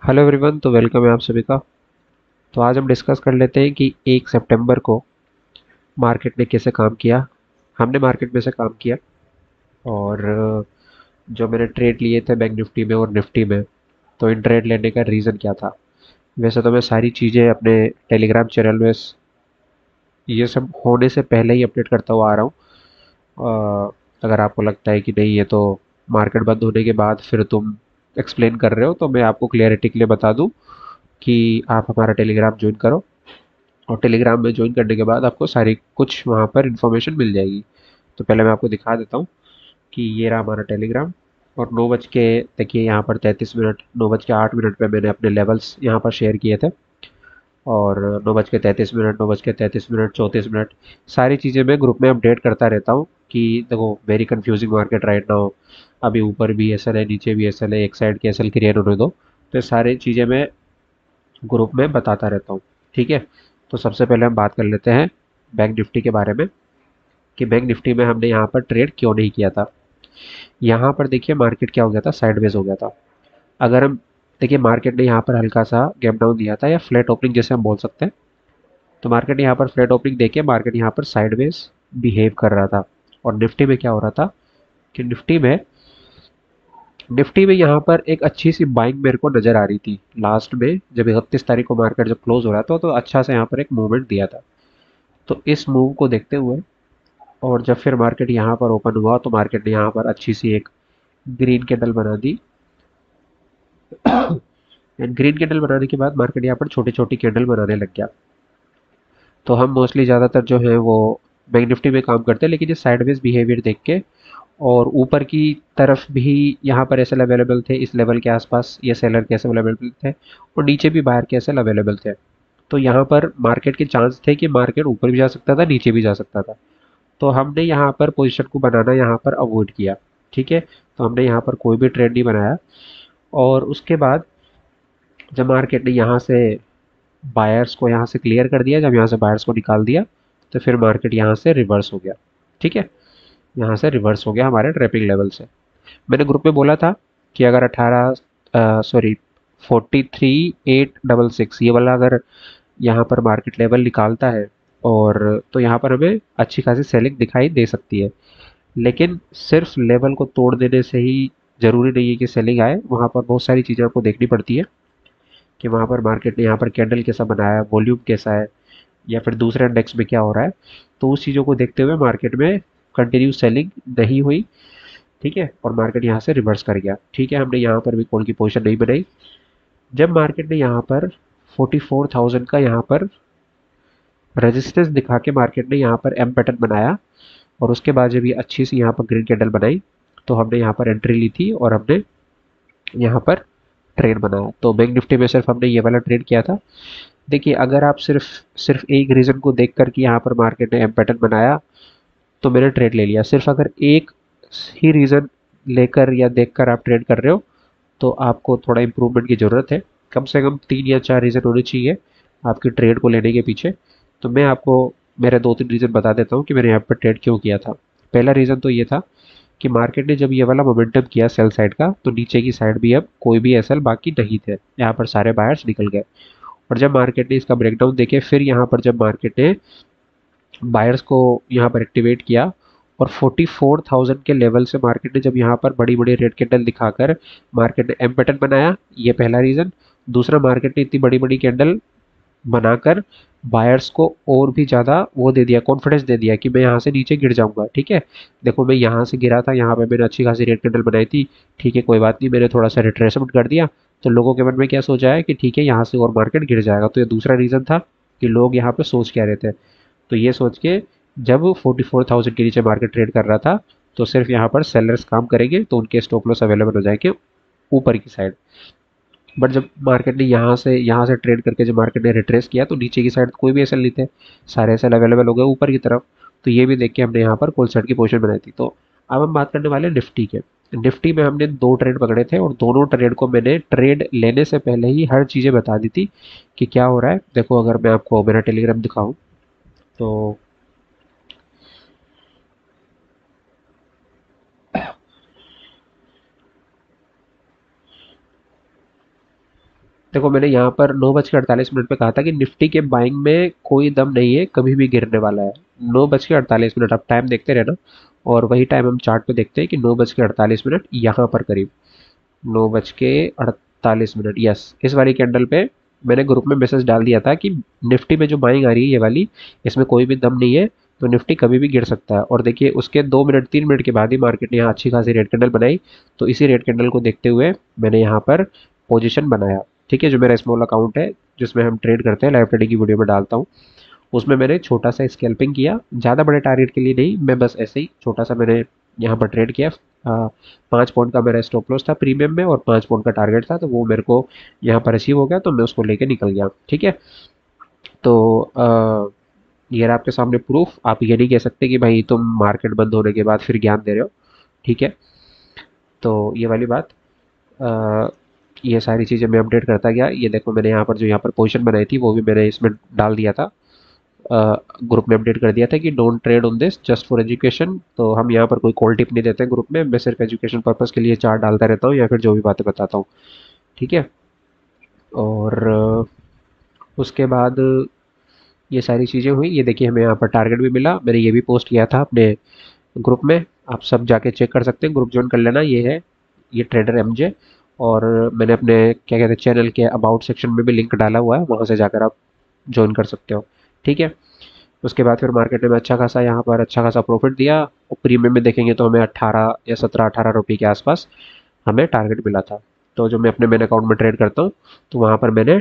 Hello everyone, तो welcome है आप सभी का। तो आज हम डिस्कस कर लेते हैं कि 1 सितंबर को मार्केट ने कैसे काम किया। हमने मार्केट में से काम किया और जो मैंने ट्रेड लिए थे बैंक निफ्टी में और निफ्टी में, तो इन ट्रेड लेने का रीज़न क्या था। वैसे तो मैं सारी चीज़ें अपने टेलीग्राम चैनल में ये सब होने से पहले ही अपडेट करता हुआ आ रहा हूँ। अगर आपको लगता है कि नहीं ये तो मार्केट बंद होने के बाद फिर तुम एक्सप्लेन कर रहे हो, तो मैं आपको क्लियरिटी के लिए बता दूं कि आप हमारा टेलीग्राम ज्वाइन करो। और टेलीग्राम में ज्वाइन करने के बाद आपको सारी कुछ वहाँ पर इन्फॉर्मेशन मिल जाएगी। तो पहले मैं आपको दिखा देता हूँ कि ये रहा हमारा टेलीग्राम। और 9 बज के, देखिए यहाँ पर 33 मिनट, 9 बज के 8 मिनट पे मैंने अपने लेवल्स यहाँ पर शेयर किए थे। और 9 बज के 33 मिनट, 9 बज के 33 मिनट, 34 मिनट, सारी चीज़ें मैं ग्रुप में अपडेट करता रहता हूँ कि देखो very confusing market right now. अभी ऊपर भी एसएल है, नीचे भी एसएल है, एक साइड के एसएल क्लियर होने दो। तो ये सारी चीज़ें मैं ग्रुप में बताता रहता हूँ। ठीक है। तो सबसे पहले हम बात कर लेते हैं बैंक निफ्टी के बारे में कि बैंक निफ्टी में हमने यहाँ पर ट्रेड क्यों नहीं किया था। यहाँ पर देखिए मार्केट क्या हो गया था, साइडवेज हो गया था। अगर हम देखिए मार्केट ने यहाँ पर हल्का सा गैप डाउन दिया था या फ्लैट ओपनिंग जैसे हम बोल सकते हैं। तो मार्केट ने यहाँ पर फ्लैट ओपनिंग देके मार्केट यहाँ पर साइडवेज बिहेव कर रहा था। और निफ्टी में क्या हो रहा था कि निफ्टी में यहाँ पर एक अच्छी सी बाइंग मेरे को नजर आ रही थी लास्ट में, जब 31 तारीख को मार्केट जब क्लोज हो रहा था तो अच्छा से यहाँ पर एक मूवमेंट दिया था। तो इस मूव को देखते हुए और जब फिर मार्केट यहाँ पर ओपन हुआ तो मार्केट ने यहाँ पर अच्छी सी एक ग्रीन कैंडल बना दी। एंड ग्रीन कैंडल बनाने के बाद मार्केट यहाँ पर छोटी छोटी कैंडल बनाने लग गया। तो हम मोस्टली ज़्यादातर जो है वो बैंक निफ्टी में काम करते हैं, लेकिन ये साइडवेज बिहेवियर देख के और ऊपर की तरफ भी यहाँ पर एसएल अवेलेबल थे, इस लेवल के आसपास ये सेलर के एसएल अवेलेबल थे और नीचे भी बाहर के एसएल अवेलेबल थे। तो यहाँ पर मार्केट के चांस थे कि मार्केट ऊपर भी जा सकता था, नीचे भी जा सकता था। तो हमने यहाँ पर पोजीशन को बनाना यहाँ पर अवॉइड किया। ठीक है। तो हमने यहाँ पर कोई भी ट्रेड नहीं बनाया। और उसके बाद जब मार्केट ने यहाँ से बायर्स को यहाँ से क्लियर कर दिया, जब यहाँ से बायर्स को निकाल दिया, तो फिर मार्केट यहाँ से रिवर्स हो गया। ठीक है। यहाँ से रिवर्स हो गया हमारे ट्रैपिंग लेवल से। मैंने ग्रुप में बोला था कि अगर 43,866 ये वाला अगर यहाँ पर मार्केट लेवल निकालता है और तो यहाँ पर हमें अच्छी खासी सेलिंग दिखाई दे सकती है। लेकिन सिर्फ लेवल को तोड़ देने से ही ज़रूरी नहीं है कि सेलिंग आए। वहाँ पर बहुत सारी चीज़ें आपको देखनी पड़ती है कि वहाँ पर मार्केट ने यहाँ पर कैंडल कैसा बनाया, वॉल्यूम कैसा है, या फिर दूसरे इंडेक्स में क्या हो रहा है। तो उस चीज़ों को देखते हुए मार्केट में कंटिन्यू सेलिंग नहीं हुई। ठीक है। और मार्केट यहाँ से रिवर्स कर गया। ठीक है। हमने यहाँ पर भी कॉल की पोजीशन नहीं बनाई। जब मार्केट ने यहाँ पर 44,000 का यहाँ पर रेजिस्टेंस दिखा के मार्केट ने यहाँ पर एम पैटर्न बनाया और उसके बाद जब ये अच्छी सी यहाँ पर ग्रीन कैंडल बनाई, तो हमने यहाँ पर एंट्री ली थी और हमने यहाँ पर ट्रेड बनाया। तो बैंक निफ्टी में सिर्फ हमने ये वाला ट्रेड किया था। देखिए अगर आप सिर्फ सिर्फ एक रीज़न को देख कर कि यहाँ पर मार्केट ने एम पैटर्न बनाया तो मैंने ट्रेड ले लिया। सिर्फ अगर एक ही रीज़न लेकर या देखकर आप ट्रेड कर रहे हो तो आपको थोड़ा इम्प्रूवमेंट की ज़रूरत है। कम से कम 3 या 4 रीज़न होने चाहिए आपकी ट्रेड को लेने के पीछे। तो मैं आपको मेरे 2-3 रीज़न बता देता हूँ कि मैंने यहाँ पर ट्रेड क्यों किया था। पहला रीज़न तो ये था कि मार्केट ने जब ये वाला मोमेंटम किया सेल साइड का, तो नीचे की साइड भी अब कोई भी एसएल बाकी नहीं थे, यहाँ पर सारे बायर्स निकल गए। और जब मार्केट ने इसका ब्रेकडाउन देखे, फिर यहाँ पर जब मार्केट ने बायर्स को यहाँ पर एक्टिवेट किया और 44,000 के लेवल से मार्केट ने जब यहाँ पर बड़ी बड़ी रेड कैंडल दिखाकर मार्केट ने एम पैटर्न बनाया, ये पहला रीज़न। दूसरा, मार्केट ने इतनी बड़ी बड़ी कैंडल बनाकर बायर्स को और भी ज़्यादा वो दे दिया, कॉन्फिडेंस दे दिया कि मैं यहाँ से नीचे गिर जाऊंगा। ठीक है। देखो मैं यहाँ से गिरा था, यहाँ पे मैंने अच्छी खासी रेड कैंडल बनाई थी। ठीक है, कोई बात नहीं, मैंने थोड़ा सा रिट्रेसमेंट कर दिया। तो लोगों के मन में क्या सोचा है कि ठीक है यहाँ से और मार्केट गिर जाएगा। तो ये दूसरा रीज़न था कि लोग यहाँ पे सोच क्या रहे थे। तो ये सोच के जब 44,000 के नीचे मार्केट ट्रेड कर रहा था, तो सिर्फ यहाँ पर सेलर्स काम करेंगे तो उनके स्टॉप लॉस अवेलेबल हो जाएंगे ऊपर की साइड। बट जब मार्केट ने यहाँ से ट्रेड करके जब मार्केट ने रिट्रेस किया तो नीचे की साइड कोई भी एसएल नहीं थे, सारे एसएल अवेलेबल हो गए ऊपर की तरफ। तो ये भी देख के हमने यहाँ पर कॉल साइड की पोजीशन बनाई थी। तो अब हम बात करने वाले हैं निफ्टी के। निफ्टी में हमने 2 ट्रेड पकड़े थे और दोनों ट्रेड को मैंने ट्रेड लेने से पहले ही हर चीज़ें बता दी थी कि क्या हो रहा है। देखो अगर मैं आपको मेरा टेलीग्राम दिखाऊं तो देखो मैंने यहाँ पर 9:48 पे कहा था कि निफ्टी के बाइंग में कोई दम नहीं है, कभी भी गिरने वाला है। 9:48, आप टाइम देखते रहना, और वही टाइम हम चार्ट पे देखते हैं कि 9:48 यहाँ पर करीब 9:48, यस, इस वाली कैंडल पे मैंने ग्रुप में मैसेज डाल दिया था कि निफ्टी में जो बाइंग आ रही है ये वाली, इसमें कोई भी दम नहीं है, तो निफ्टी कभी भी गिर सकता है। और देखिए उसके 2 मिनट 3 मिनट के बाद ही मार्केट ने यहाँ अच्छी खासी रेड कैंडल बनाई। तो इसी रेड कैंडल को देखते हुए मैंने यहाँ पर पोजीशन बनाया। ठीक है, जो मेरा स्मॉल अकाउंट है जिसमें हम ट्रेड करते हैं, लाइव ट्रेडिंग की वीडियो में डालता हूँ, उसमें मैंने छोटा सा स्कैल्पिंग किया, ज़्यादा बड़े टारगेट के लिए नहीं, मैं बस ऐसे ही छोटा सा मैंने यहाँ पर ट्रेड किया। 5 पॉइंट का मेरा स्टॉप लॉस था प्रीमियम में, और 5 पॉइंट का टारगेट था, तो वो मेरे को यहाँ पर अचीव हो गया, तो मैं उसको लेके निकल गया। ठीक है, तो ये रहा आपके सामने प्रूफ। आप ये नहीं कह सकते कि भाई तुम मार्केट बंद होने के बाद फिर ज्ञान दे रहे हो। ठीक है, तो ये वाली बात, अ, ये सारी चीज़ें मैं अपडेट करता गया। ये देखो मैंने यहाँ पर जो यहाँ पर पोजीशन बनाई थी वो भी मैंने इसमें डाल दिया था, ग्रुप में अपडेट कर दिया था कि don't trade on this just for education. तो हम यहाँ पर कोई कॉल टिप नहीं देते ग्रुप में, मैं सिर्फ एजुकेशन पर्पज़ के लिए चार्ट डालता रहता हूँ या फिर जो भी बातें बताता हूँ। ठीक है, और उसके बाद ये सारी चीज़ें हुई। ये देखिए हमें यहाँ पर टारगेट भी मिला, मैंने ये भी पोस्ट किया था अपने ग्रुप में, आप सब जाके चेक कर सकते हैं, ग्रुप ज्वाइन कर लेना। ये है, ये ट्रेडर एमजे, और मैंने अपने क्या कहते हैं चैनल के अबाउट सेक्शन में भी लिंक डाला हुआ है, वहाँ से जाकर आप ज्वाइन कर सकते हो। ठीक है, उसके बाद फिर मार्केट में अच्छा खासा यहाँ पर अच्छा खासा प्रॉफिट दिया, और प्रीमियम में देखेंगे तो हमें 18 या 17-18 रुपये के आसपास हमें टारगेट मिला था। तो जो मैं अपने मेन अकाउंट में ट्रेड करता हूँ, तो वहाँ पर मैंने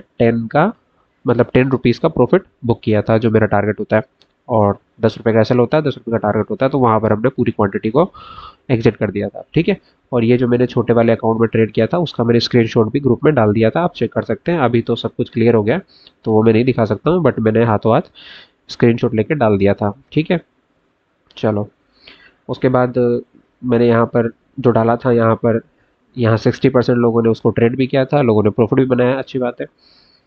10 रुपीज़ का प्रॉफिट बुक किया था, जो मेरा टारगेट होता है। और 10 रुपये का एसएल होता है, 10 रुपये का टारगेट होता है, तो वहाँ पर हमने पूरी क्वांटिटी को एग्जिट कर दिया था। ठीक है, और ये जो मैंने छोटे वाले अकाउंट में ट्रेड किया था उसका मैंने स्क्रीनशॉट भी ग्रुप में डाल दिया था, आप चेक कर सकते हैं। अभी तो सब कुछ क्लियर हो गया, तो वो मैं नहीं दिखा सकता हूँ, बट मैंने हाथों हाथ स्क्रीनशॉट लेके डाल दिया था। ठीक है, चलो, उसके बाद मैंने यहाँ पर जो डाला था, यहाँ 60% लोगों ने उसको ट्रेड भी किया था, लोगों ने प्रॉफिट भी बनाया, अच्छी बात है।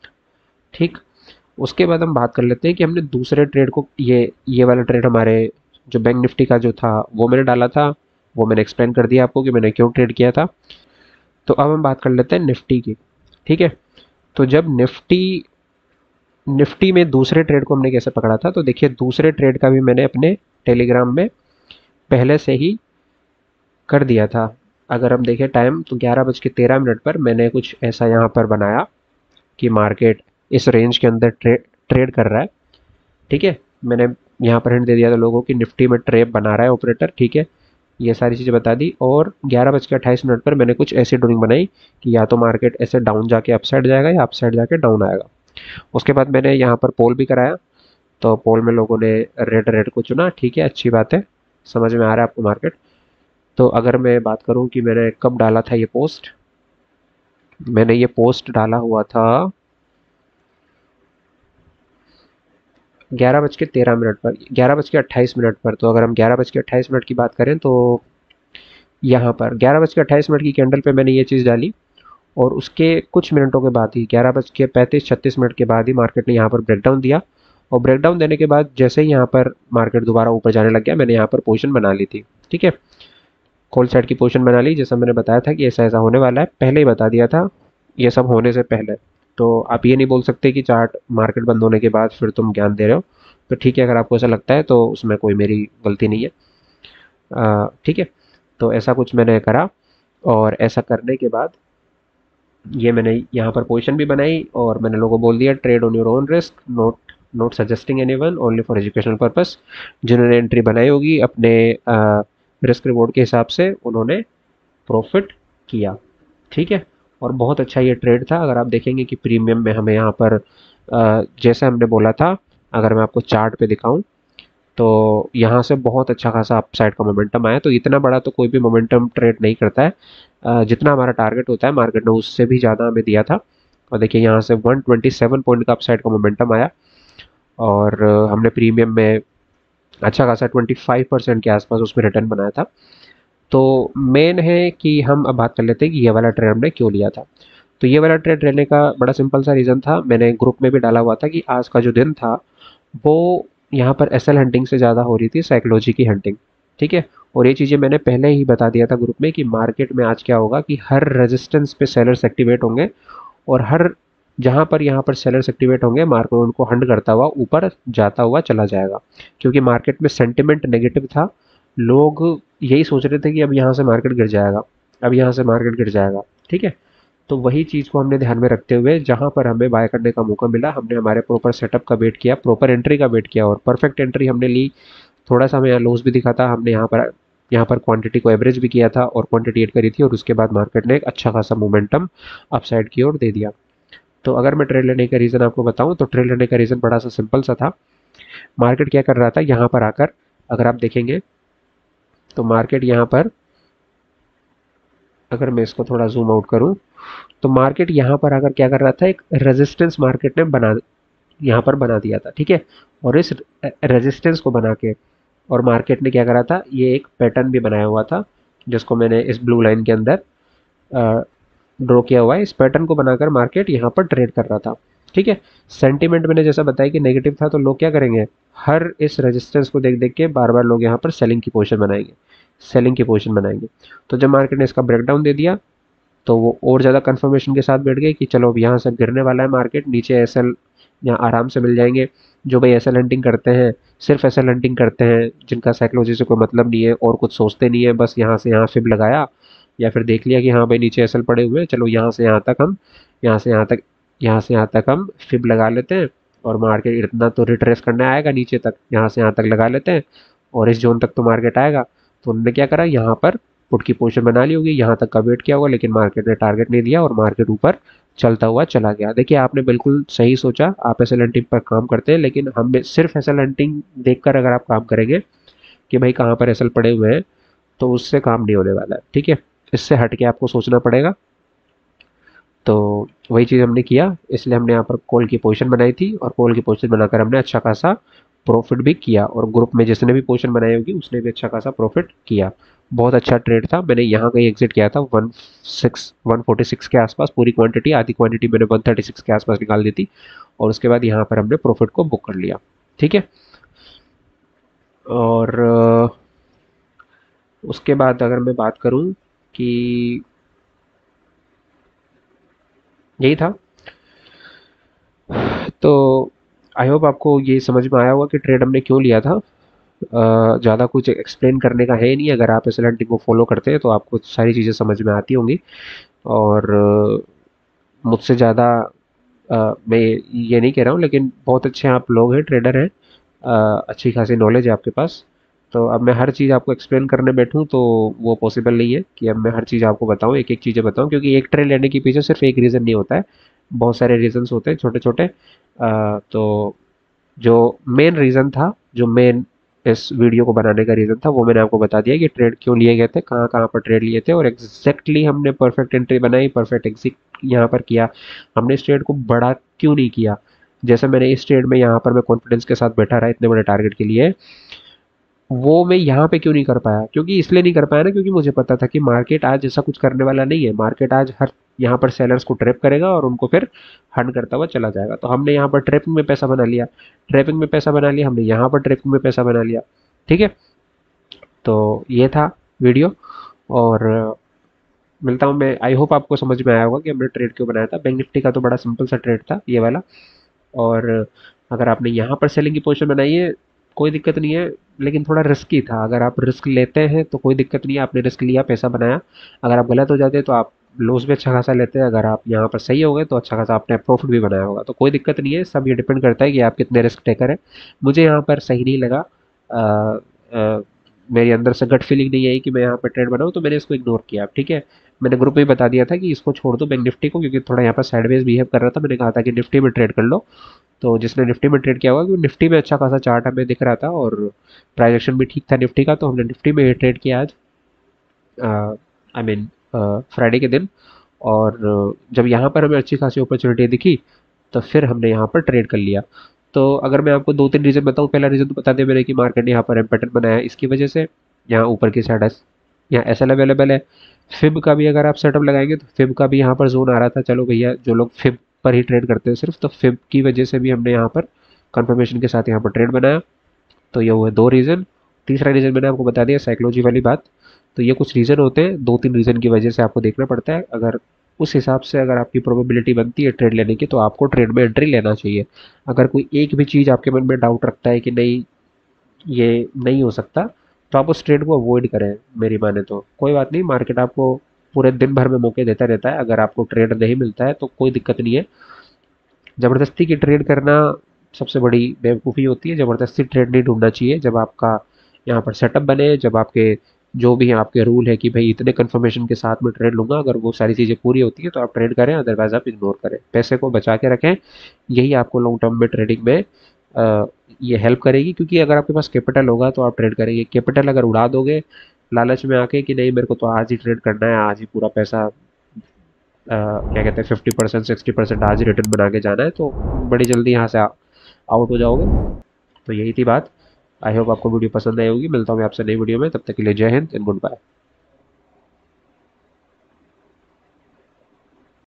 ठीक, उसके बाद हम बात कर लेते हैं कि हमने दूसरे ट्रेड को, ये वाला ट्रेड हमारे जो बैंक निफ्टी का जो था वो मैंने डाला था, वो मैंने एक्सप्लेन कर दिया आपको कि मैंने क्यों ट्रेड किया था। तो अब हम बात कर लेते हैं निफ्टी की। ठीक है, तो जब निफ्टी निफ्टी में दूसरे ट्रेड को हमने कैसे पकड़ा था, तो देखिए दूसरे ट्रेड का भी मैंने अपने टेलीग्राम में पहले से ही कर दिया था। अगर हम देखें टाइम, तो 11:13 पर मैंने कुछ ऐसा यहाँ पर बनाया कि मार्केट इस रेंज के अंदर ट्रेड कर रहा है। ठीक है, मैंने यहाँ पर हिंट दे दिया था लोगों की निफ्टी में ट्रेप बना रहा है ऑपरेटर। ठीक है, ये सारी चीज़ें बता दी, और 11:28 पर मैंने कुछ ऐसी ड्राइंग बनाई कि या तो मार्केट ऐसे डाउन जाके अपसाइड जाएगा या अपसाइड जाके डाउन आएगा। उसके बाद मैंने यहाँ पर पोल भी कराया, तो पोल में लोगों ने रेड रेड को चुना। ठीक है, अच्छी बात है, समझ में आ रहा है आपको मार्केट। तो अगर मैं बात करूँ कि मैंने कब डाला था ये पोस्ट, मैंने ये पोस्ट डाला हुआ था 11:13 पर, 11:28 पर। तो अगर हम 11:28 की बात करें, तो यहाँ पर 11:28 की कैंडल पे मैंने ये चीज़ डाली, और उसके कुछ मिनटों के बाद ही 11:35-36 के बाद ही मार्केट ने यहाँ पर ब्रेकडाउन दिया। और ब्रेकडाउन देने के बाद जैसे ही यहाँ पर मार्केट दोबारा ऊपर जाने लग गया, मैंने यहाँ पर पोजीशन बना ली थी। ठीक है, कॉल साइड की पोजीशन बना ली, जैसा मैंने बताया था कि ऐसा ऐसा होने वाला है, पहले ही बता दिया था, ये सब होने से पहले। तो आप ये नहीं बोल सकते कि चार्ट मार्केट बंद होने के बाद फिर तुम ज्ञान दे रहे हो। तो ठीक है, अगर आपको ऐसा लगता है तो उसमें कोई मेरी गलती नहीं है। ठीक है, तो ऐसा कुछ मैंने करा, और ऐसा करने के बाद ये मैंने यहाँ पर पोजीशन भी बनाई, और मैंने लोगों को बोल दिया trade on your own risk, not not suggesting anyone, only for educational purpose. जिन्होंने एंट्री बनाई होगी अपने रिस्क रिवॉर्ड के हिसाब से, उन्होंने प्रॉफिट किया। ठीक है, और बहुत अच्छा ये ट्रेड था। अगर आप देखेंगे कि प्रीमियम में हमें यहाँ पर जैसे हमने बोला था, अगर मैं आपको चार्ट पे दिखाऊं, तो यहाँ से बहुत अच्छा खासा अपसाइड का मोमेंटम आया। तो इतना बड़ा तो कोई भी मोमेंटम ट्रेड नहीं करता है, जितना हमारा टारगेट होता है मार्केट ने उससे भी ज़्यादा हमें दिया था। और देखिए यहाँ से 127 पॉइंट का अपसाइड का मोमेंटम आया, और हमने प्रीमियम में अच्छा खासा 25% के आसपास उसमें रिटर्न बनाया था। तो मेन है कि हम अब बात कर लेते हैं कि ये वाला ट्रेड हमने क्यों लिया था। तो ये वाला ट्रेड लेने का बड़ा सिंपल सा रीज़न था, मैंने ग्रुप में भी डाला हुआ था कि आज का जो दिन था वो यहाँ पर एसएल हंटिंग से ज़्यादा हो रही थी साइकोलॉजी की हंटिंग। ठीक है, और ये चीज़ें मैंने पहले ही बता दिया था ग्रुप में कि मार्केट में आज क्या होगा कि हर रेजिस्टेंस पे सेलर्स एक्टिवेट होंगे, और हर जहाँ पर यहाँ पर सेलर्स एक्टिवेट होंगे मार्केट उनको हंड करता हुआ ऊपर जाता हुआ चला जाएगा, क्योंकि मार्केट में सेंटिमेंट नेगेटिव था। लोग यही सोच रहे थे कि अब यहाँ से मार्केट गिर जाएगा, अब यहाँ से मार्केट गिर जाएगा। ठीक है, तो वही चीज़ को हमने ध्यान में रखते हुए जहाँ पर हमें बाय करने का मौका मिला हमने हमारे प्रॉपर सेटअप का वेट किया, प्रॉपर एंट्री का वेट किया और परफेक्ट एंट्री हमने ली। थोड़ा सा हमें लॉस भी दिखा था, हमने यहाँ पर क्वांटिटी को एवरेज भी किया था और क्वांटिटी एड करी थी, और उसके बाद मार्केट ने एक अच्छा खासा मोमेंटम अपसाइड की ओर दे दिया। तो अगर मैं ट्रेड लेने का रीज़न आपको बताऊं तो ट्रेड लेने का रीज़न बड़ा सा सिंपल सा था। मार्केट क्या कर रहा था यहाँ पर आकर, अगर आप देखेंगे तो मार्केट यहाँ पर, अगर मैं इसको थोड़ा जूम आउट करूं तो मार्केट यहाँ पर आकर क्या कर रहा था, एक रेजिस्टेंस मार्केट ने यहाँ पर बना दिया था। ठीक है, और इस रेजिस्टेंस को बना के और मार्केट ने क्या करा था, ये एक पैटर्न भी बनाया हुआ था जिसको मैंने इस ब्लू लाइन के अंदर ड्रॉ किया हुआ है। इस पैटर्न को बनाकर मार्केट यहाँ पर ट्रेड कर रहा था। ठीक है, सेंटीमेंट मैंने जैसा बताया कि नेगेटिव था, तो लोग क्या करेंगे, हर इस रेजिस्टेंस को देख देख के बार बार लोग यहाँ पर सेलिंग की पोजीशन बनाएंगे, सेलिंग की पोजीशन बनाएंगे। तो जब मार्केट ने इसका ब्रेकडाउन दे दिया तो वो और ज़्यादा कंफर्मेशन के साथ बैठ गए कि चलो अब यहाँ से गिरने वाला है मार्केट, नीचे एसएल यहाँ आराम से मिल जाएंगे। जो भाई एसएल हंटिंग करते हैं, सिर्फ एसएल हंटिंग करते हैं, जिनका साइकोलॉजी से कोई मतलब नहीं है और कुछ सोचते नहीं है, बस यहाँ से यहाँ फिब लगाया या फिर देख लिया कि हाँ भाई नीचे एसएल पड़े हुए हैं, चलो यहाँ से यहाँ तक हम यहाँ से यहाँ तक यहाँ से यहाँ तक हम फिब लगा लेते हैं और मार्केट इतना तो रिट्रेस करने आएगा नीचे तक, यहाँ से यहाँ तक लगा लेते हैं और इस जोन तक तो मार्केट आएगा। तो उन्होंने क्या करा, यहाँ पर पुट की पोजीशन बना ली होगी, यहाँ तक का वेट किया होगा, लेकिन मार्केट ने टारगेट नहीं दिया और मार्केट ऊपर चलता हुआ चला गया। देखिए आपने बिल्कुल सही सोचा, आप एसएल हंटिंग पर काम करते हैं, लेकिन हम सिर्फ एसएल हंटिंग देखकर अगर आप काम करेंगे कि भाई कहाँ पर एसएल पड़े हुए हैं, तो उससे काम नहीं होने वाला है। ठीक है, इससे हट के आपको सोचना पड़ेगा। तो वही चीज़ हमने किया, इसलिए हमने यहाँ पर कॉल की पोजीशन बनाई थी और कॉल की पोजीशन बनाकर हमने अच्छा खासा प्रॉफिट भी किया, और ग्रुप में जिसने भी पोजीशन बनाई होगी उसने भी अच्छा खासा प्रॉफिट किया। बहुत अच्छा ट्रेड था। मैंने यहाँ कहीं एग्जिट किया था 146 के आसपास, पूरी क्वांटिटी, आधी क्वांटिटी मैंने 136 के आसपास निकाल दी थी और उसके बाद यहाँ पर हमने प्रॉफिट को बुक कर लिया। ठीक है, और उसके बाद अगर मैं बात करूँ कि यही था, तो आई होप आपको ये समझ में आया होगा कि ट्रेड हमने क्यों लिया था। ज़्यादा कुछ एक्सप्लेन करने का है नहीं, अगर आप एस एल को फॉलो करते हैं तो आपको सारी चीज़ें समझ में आती होंगी। और मुझसे ज़्यादा मैं ये नहीं कह रहा हूँ, लेकिन बहुत अच्छे आप लोग हैं, ट्रेडर हैं, अच्छी खासी नॉलेज है आपके पास। तो अब मैं हर चीज़ आपको एक्सप्लेन करने बैठूँ तो वो पॉसिबल नहीं है कि अब मैं हर चीज़ आपको बताऊँ, एक एक चीज़ें बताऊँ, क्योंकि एक ट्रेड लेने के पीछे सिर्फ एक रीज़न नहीं होता है, बहुत सारे रीजंस होते हैं छोटे छोटे। तो जो मेन रीज़न था, जो मेन इस वीडियो को बनाने का रीज़न था, वो मैंने आपको बता दिया कि ट्रेड क्यों लिए गए थे, कहाँ कहाँ पर ट्रेड लिए थे, और एग्जैक्टली हमने परफेक्ट एंट्री बनाई, परफेक्ट एग्जिट यहाँ पर किया। हमने इस ट्रेड को बड़ा क्यों नहीं किया, जैसे मैंने इस ट्रेड में यहाँ पर मैं कॉन्फिडेंस के साथ बैठा रहा इतने बड़े टारगेट के लिए, वो मैं यहाँ पे क्यों नहीं कर पाया, क्योंकि इसलिए नहीं कर पाया ना, क्योंकि मुझे पता था कि मार्केट आज ऐसा कुछ करने वाला नहीं है। मार्केट आज हर यहाँ पर सेलर्स को ट्रैप करेगा और उनको फिर हंड करता हुआ चला जाएगा। तो हमने यहाँ पर ट्रैपिंग में पैसा बना लिया, ट्रैपिंग में पैसा बना लिया, हमने यहाँ पर ट्रैपिंग में पैसा बना लिया। ठीक है, तो ये था वीडियो, और मिलता हूँ मैं। आई होप आपको समझ में आया होगा कि हमने ट्रेड क्यों बनाया था। बैंक निफ्टी का तो बड़ा सिंपल सा ट्रेड था ये वाला, और अगर आपने यहाँ पर सेलिंग की पोजीशन बनाई है कोई दिक्कत नहीं है, लेकिन थोड़ा रिस्की था। अगर आप रिस्क लेते हैं तो कोई दिक्कत नहीं है, आपने रिस्क लिया, पैसा बनाया। अगर आप गलत हो जाते तो आप लॉस भी अच्छा खासा लेते हैं, अगर आप यहाँ पर सही हो गए तो अच्छा खासा आपने प्रॉफिट भी बनाया होगा। तो कोई दिक्कत नहीं है, सब ये डिपेंड करता है कि आप कितने रिस्क टेकर हैं। मुझे यहाँ पर सही नहीं लगा, मेरे अंदर से गट फीलिंग नहीं आई कि मैं यहाँ पर ट्रेड बनाऊँ, तो मैंने इसको इग्नोर किया। ठीक है, मैंने ग्रुप में बता दिया था कि इसको छोड़ दो बैंक निफ्टी को, क्योंकि थोड़ा यहाँ पर साइडवेज बिहेव कर रहा था। मैंने कहा था कि निफ्टी में ट्रेड कर लो। तो जिसने निफ्टी में ट्रेड किया होगा, क्योंकि निफ्टी में अच्छा खासा चार्ट हमें दिख रहा था और प्राइस एक्शन भी ठीक था निफ्टी का, तो हमने निफ्टी में ट्रेड किया आज, आई मीन फ्राइडे के दिन। और जब यहाँ पर हमें अच्छी खासी अपॉर्चुनिटी दिखी तो फिर हमने यहाँ पर ट्रेड कर लिया। तो अगर मैं आपको दो तीन रीज़न बताऊँ, पहला रीज़न तो बता दें मैंने कि मार्केट ने यहाँ पर पैटर्न बनाया है, इसकी वजह से यहाँ ऊपर की साइड यहाँ एस एल अवेलेबल है। फिब का भी अगर आप सेटअप लगाएंगे तो फिब का भी यहाँ पर जोन आ रहा था। चलो भैया, जो लोग फिब पर ही ट्रेड करते हैं सिर्फ, तो फिब की वजह से भी हमने यहाँ पर कंफर्मेशन के साथ यहाँ पर ट्रेड बनाया। तो ये हुए दो रीज़न। तीसरा रीज़न मैंने आपको बता दिया, साइकोलॉजी वाली बात। तो ये कुछ रीज़न होते हैं, दो तीन रीज़न की वजह से आपको देखना पड़ता है। अगर उस हिसाब से अगर आपकी प्रोबेबिलिटी बनती है ट्रेड लेने की तो आपको ट्रेड में एंट्री लेना चाहिए। अगर कोई एक भी चीज़ आपके मन में डाउट रखता है कि नहीं ये नहीं हो सकता, तो आप उस ट्रेड को अवॉइड करें। मेरी माने तो कोई बात नहीं, मार्केट आपको पूरे दिन भर में मौके देता रहता है। अगर आपको ट्रेड नहीं मिलता है तो कोई दिक्कत नहीं है। ज़बरदस्ती की ट्रेड करना सबसे बड़ी बेवकूफ़ी होती है। ज़बरदस्ती ट्रेड नहीं ढूंढना चाहिए। जब आपका यहाँ पर सेटअप बने, जब आपके जो भी आपके रूल है कि भाई इतने कंफर्मेशन के साथ में ट्रेड लूंगा, अगर वो सारी चीज़ें पूरी होती है तो आप ट्रेड करें, अदरवाइज आप इग्नोर करें, पैसे को बचा के रखें। यही आपको लॉन्ग टर्म में ट्रेडिंग में ये हेल्प करेगी। क्योंकि अगर आपके पास कैपिटल होगा तो आप ट्रेड करेंगे, कैपिटल अगर उड़ा दोगे लालच में आके कि नहीं मेरे को तो आज ही ट्रेड करना है, आज ही पूरा पैसा क्या कहते हैं 50% 60% आज ही रिटर्न बना के जाना है, तो बड़ी जल्दी यहाँ से आउट हो जाओगे। तो यही थी बात। आई होप आपको वीडियो पसंद आई होगी। मिलता हूँ मैं आपसे नई वीडियो में, तब तक के लिए जय हिंद एंड गुड बाय।